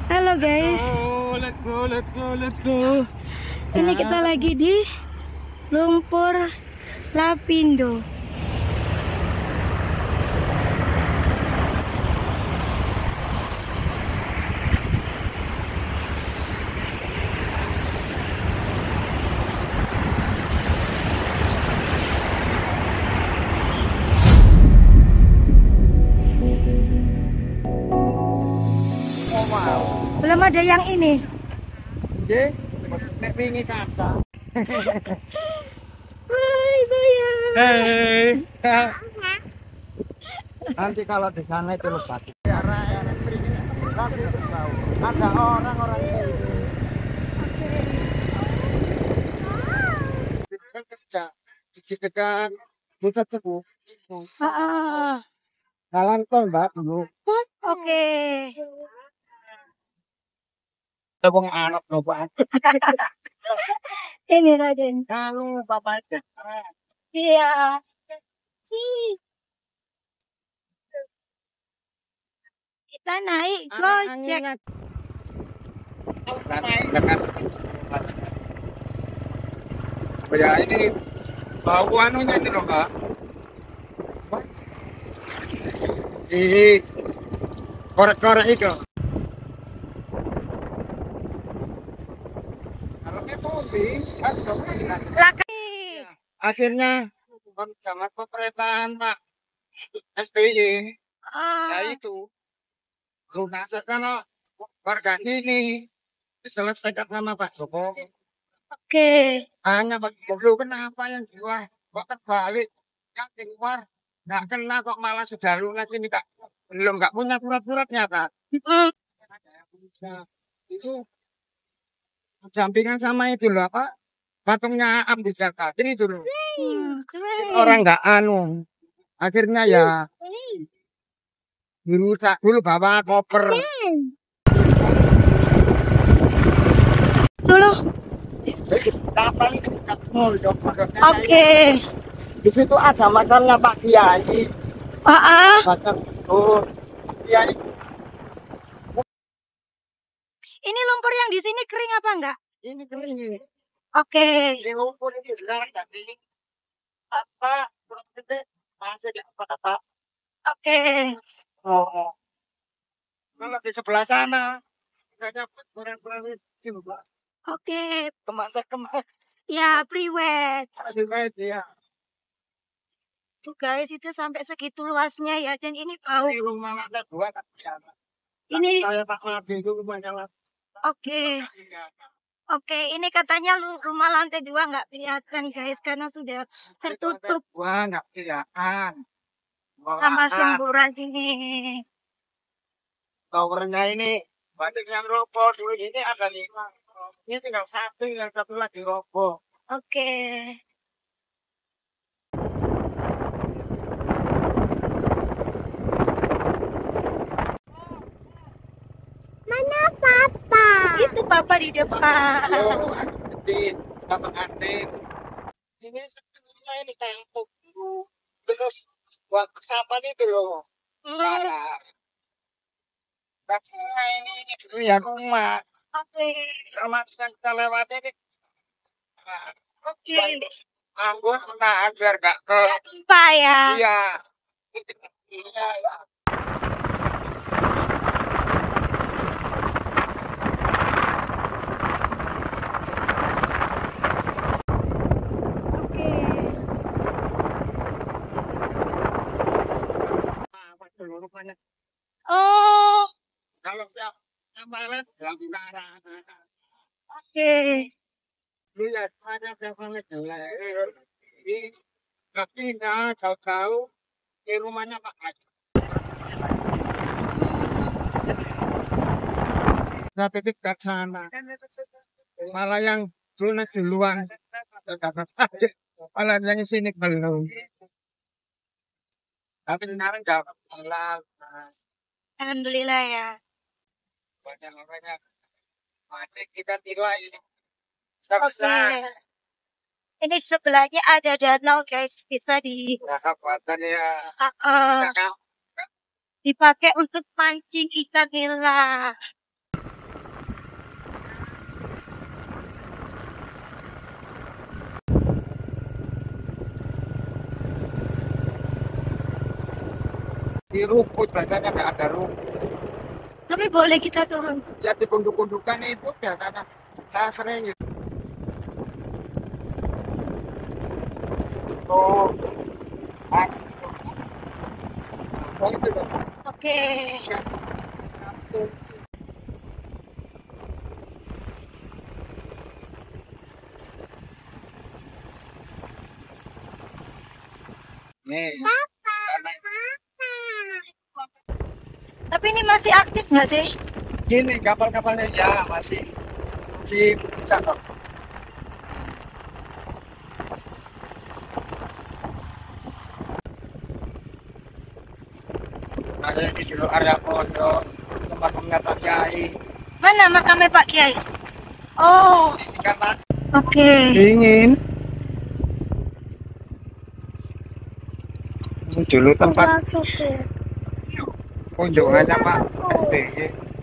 Halo guys. Oh, let's go. Ini kita lagi di lumpur Lapindo. Belum ada yang ini. Nek wingi kata. Hai sayang. Hey. Nanti kalau di sana itu lepas. Ada orang-orang sini. Kan kerja di dekat pusat sepuh. Jalan tol Mbak dulu. Oke. Wong anak nopo. Ini Raden. Kalau Bapak aja. Iya. Si. Kita naik Gojek. Ya ini bau anunya ini loh Mbak. Ih, korek-korek itu. Kalau itu kan Laki. akhirnya sama pemerintahan Pak SBY. Ya itu lunasan kalau warga sini diselesaikan sama Pak Jokowi. Oke. Hanya bagi kenapa yang di luar kok terbalik yang di luar nggak kena kok malah sudah lunas ini Kak belum nggak punya surat-suratnya Kak. Itu dampingan sama itu loh apa patungnya Abdi Jakarta itu loh. Orang nggak anu akhirnya ya dirusak dulu bawa koper. Dulu. Kapal itu Oke. Di situ ada makamnya Pak Kiai. Makam oh Kiai. Ini lumpur yang di sini kering apa enggak? Ini kering ini. Oke. Ini lumpur ini sekarang jadi apa kurang gede masih di apa. Oke. Oh. Kalau di sebelah sana nggak dapat kurang-kurang itu Pak. Oke. Kemana? Ya, priwet. Ya. Tuh guys, itu sampai segitu luasnya ya, dan ini bau. Di rumah lantai 2 kan Ini. Saya Pak Madi itu rumahnya lantai. Oke. Oke, ini katanya rumah lantai 2 nggak kelihatan guys, karena sudah tertutup. Wah, nggak kelihatan. Sama semburan ini. Towernya ini banyak yang roboh dulu ini ada 5. Ini tinggal yang satu lagi roboh. Oke. Mana Papa? Itu Papa di depan. Halo, Adin, sama Adin. Ini sebetulnya ini kampung. Terus waktu sapan itu loh. Parah. Taksinya ini dulu ya rumah. Oke. Termasuk yang kita lewati ini. Oke. Anggun menahan biar gak ke. Gak tumpah ya. Iya. Iya. Oh. Kalau yang malet bilang utara. Oke. Lu ya ada yang malet di kakinya jauh-jauh di rumahnya Pak Haji. Nah, titik ke sana. Malah yang lunas duluan. Malah yang sini belum. Tapi sekarang jauh. Alhamdulillah ya. Banyak mati kita tidur ini. Oke. Ini sebelahnya ada danau guys, bisa dipakai untuk mancing ikan nila. Di rumput biasanya nggak ada rumput. Tapi boleh kita turun. Ya di punduk-pundukan itu biasanya saya sering itu. Oh, ah, oh itu loh. Oke. Ya. Nih, Tapi ini masih aktif nggak sih? gini kapal-kapalnya ya masih masih bisa kok. Ada di dulu area pondok tempatnya Pak Kiai. Mana makamnya Pak Kiai? Oh, Ini karena oke. dingin. Ini dulu tempat kunjungannya Pak SBY.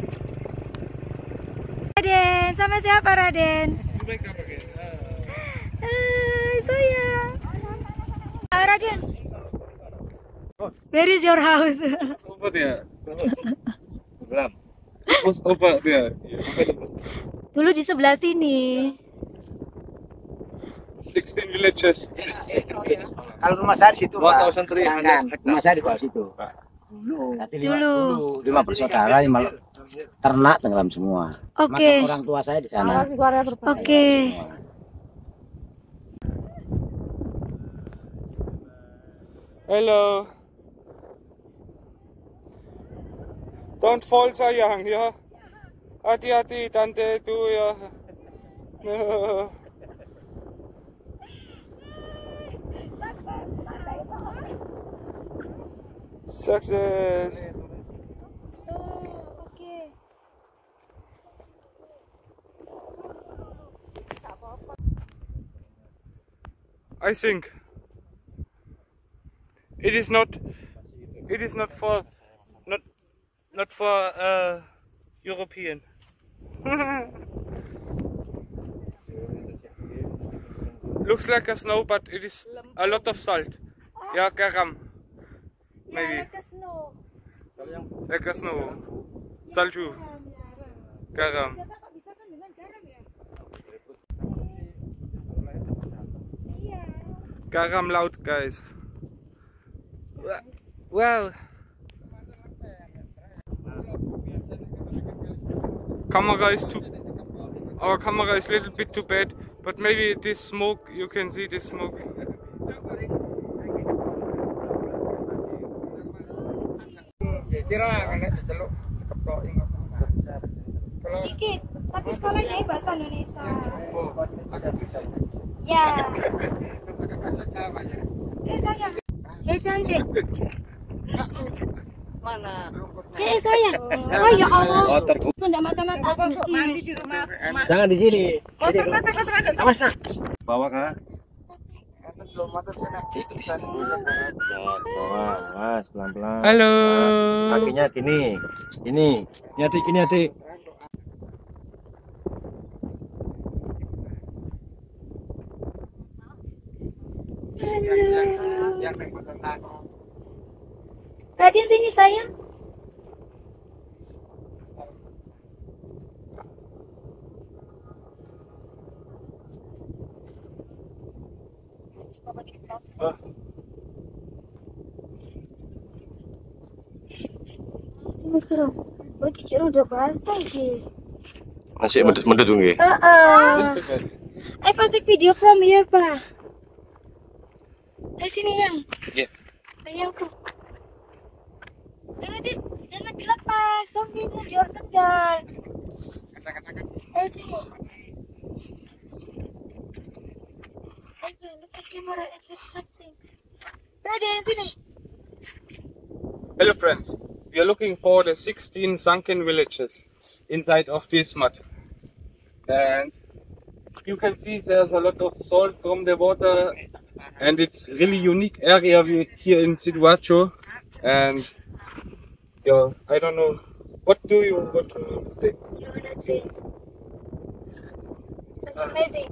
Raden, sama siapa Raden? Hai, sayang. Raden, where is your house? Over there. Ram. Was over there. Dulu di sebelah sini. 16 villages. Kalau rumah saya di situ, Pak. 1,300 hektar. Rumah saya di bawah situ. Nanti Dulu. lima bersaudara yang malah ternak tenggelam semua. Oke. Masa orang tua saya di sana. Oke. Hello. Don't fall sayang ya. Hati-hati tante itu ya. Success. Oke. I think it is not for not for European. Looks like a snow, but it is a lot of salt. Yeah, garam. Maybe like a snow. Salju. Garam. Garam laut, guys. Wow. Camera is too. Our camera is a little bit too bad, but maybe this smoke, you can see this smoke. Kira kena diceluk kepok ingat. Kalau Sedikit, tapi sekolahnya bahasa Indonesia. oh, agak bisa. Ya. Agak bahasa Jawa ya. Sayang. Cantik. Mana rumputnya? Sayang. Oh ya Allah. Sudah masa-masa suci. Jangan di sini. Awas nak. Bawa kah? Belum ada kena ikutan. Bawa, awas pelan-pelan. Halo. Kakinya gini. Ini adik, ini adik. Yang benar. Raden sini sayang. Sini kira. Bagi ciro udah basah ki. Masih mendut nggih. I take video from here, Pak. Sini yang. Yeah. Sayangku. Jangan dilepas. Sorry, jual sendal. Sini. Okay, look at camera and say something. Raden, sini. Hello friends, we are looking for the 16 sunken villages inside of this mud. And you can see there's a lot of salt from the water and it's really unique area here in Siduacho. And yeah, I don't know, what do you say? You wanna see? Amazing.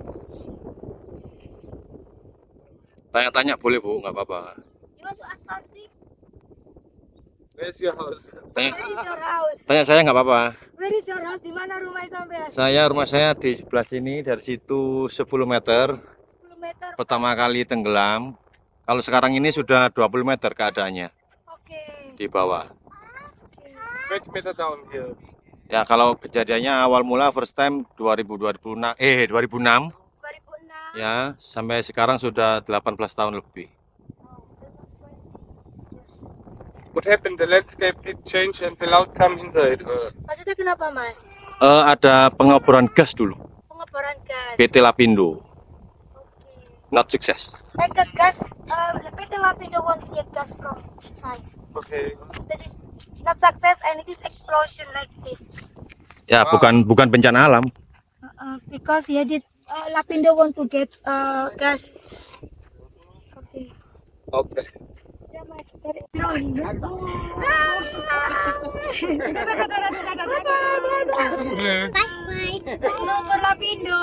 Tanya-tanya boleh Bu, nggak apa-apa. You want to ask something? Where's your house? Where is your house? Tanya saya nggak apa-apa. Where is your house? Di mana rumah sampean? Rumah saya di sebelah sini, dari situ 10 meter. 10 meter. Pertama kali tenggelam. Kalau sekarang ini sudah 20 meter keadaannya Oke. di bawah. 20 meter down here. Ya kalau kejadiannya awal mula first time 2006. 2006. Ya, sampai sekarang sudah 18 tahun lebih. What happened? The landscape did change and the loud come inside. Maksudnya kenapa, Mas? Ada pengeboran gas dulu. Pengeboran gas. PT Lapindo. Oke. Not sukses. Like the gas, PT Lapindo want to get gas from inside. Okay. That is not success and it is explosion like this. Ya, Wow. bukan bencana alam. Because this Lapindo want to get gas. Okay. Okay. Ya, Mas, dari drone. No for Lapindo.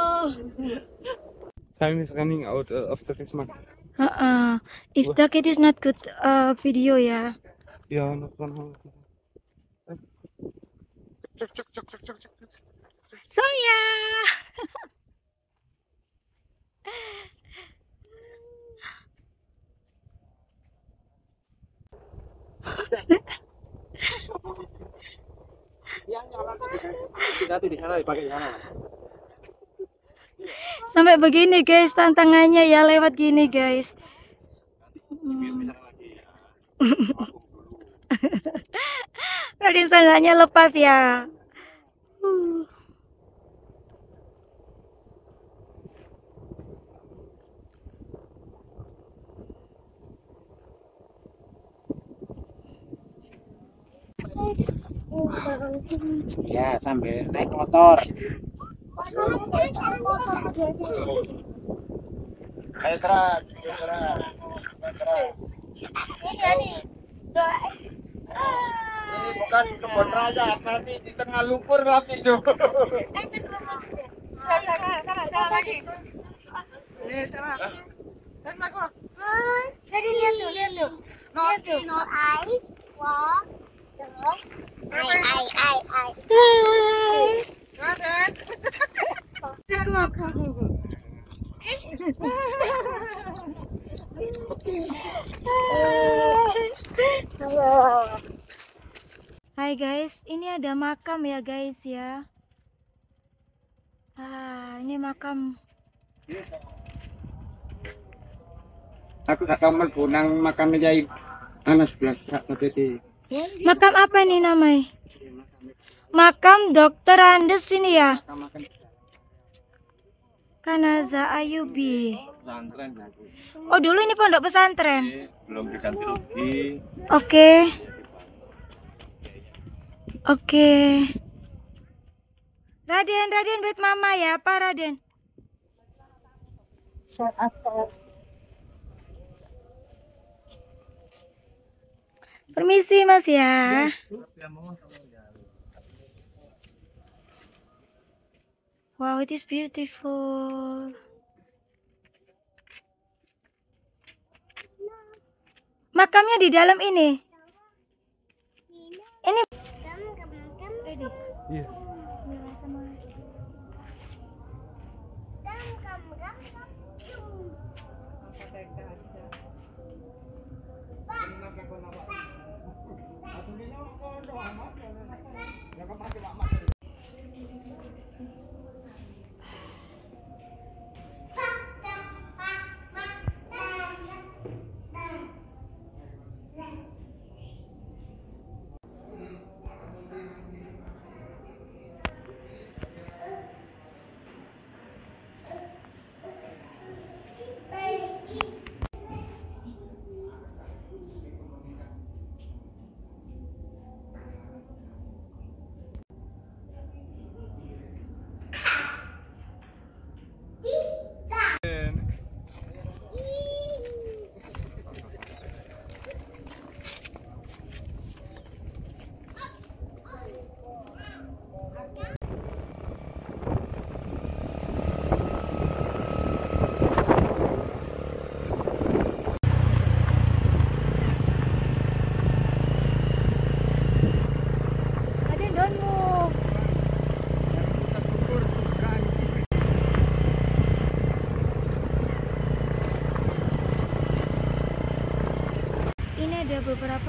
Time is running out after this month. If the kid is not good video ya. Yeah, not 100%. So ya. Hati-hati di sana dipakai sana. Sampai begini guys tantangannya ya lewat gini guys. Raden sandalnya lepas ya. Ya, sambil naik motor. Ayo keras, keras. Iya nih. Ini bukan kebun raja, tapi di tengah lumpur rapi itu. Jadi lihat tuh, lihat tuh. Lihat tuh. Hai guys, ini ada makam ya guys ya. Ini makam. Aku tak tahu menang makam jahit. Anak sebelah satu. Makam apa nih namanya? Makam Dokter Andes ini ya. Kanaza Ayubi. Pesantren. Oh dulu ini pondok pesantren. Belum diganti rugi. Oke. Oke. Raden buat mama ya, apa Raden? Permisi Mas ya. Wow, it is beautiful. Makamnya di dalam ini. Ini. Ready? Yeah.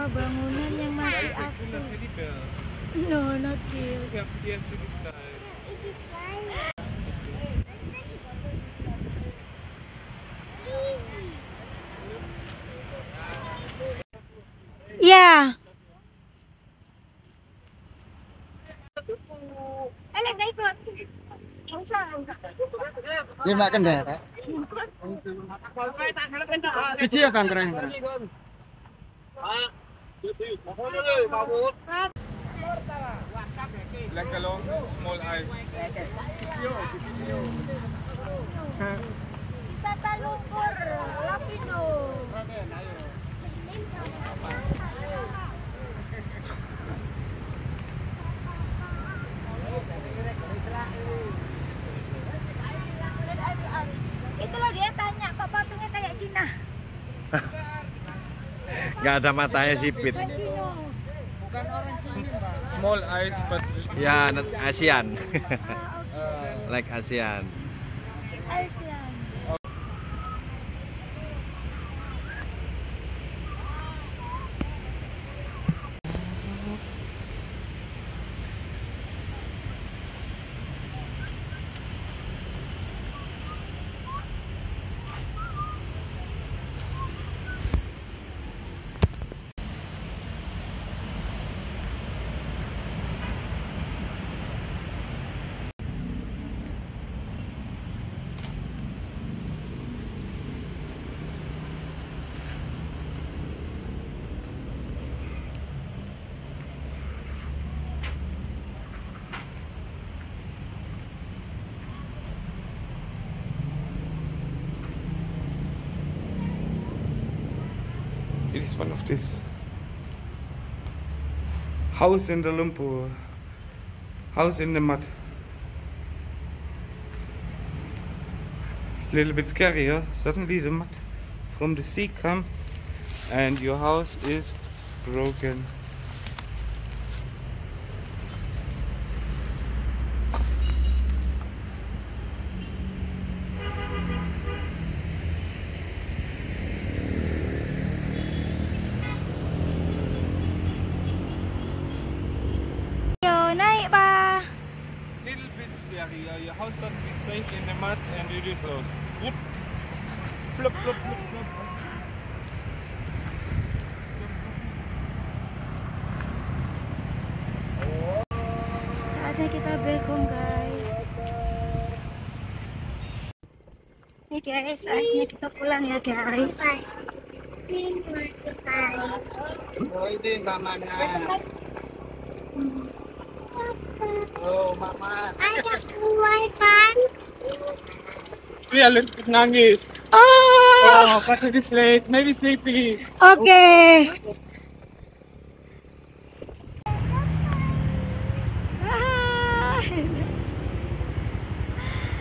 bangunan yang masih asli. No, not kill. Ya. Nggak ikut. Dia mbak kendara. Kecil ya kan keren. Like along small eyes. Wisata lumpur Lapindo. Itu loh dia tanya kok patungnya kayak Cina. Nggak ada matanya sipit. Bukan orang sini, Mbak. Small eyes, but Ya, ASEAN. Like ASEAN. Asian. it is one of this house in the lumpur, house in the mud. Little bit scarier. Suddenly the mud from the sea come and your house is broken. Yo, naik pa. Little bit scarier. Your house suddenly sank in the mud and it is lost. Whoop. Plop, plop, plop, plop. Saatnya kita back home, guys. Nih guys, saatnya kita pulang ya guys. Oh, ini Mbak Mana. Oh, Mama. Ada kue kan? Yeah, little bit nangis. Oh, Oh, but it is late. Maybe sleepy. oke.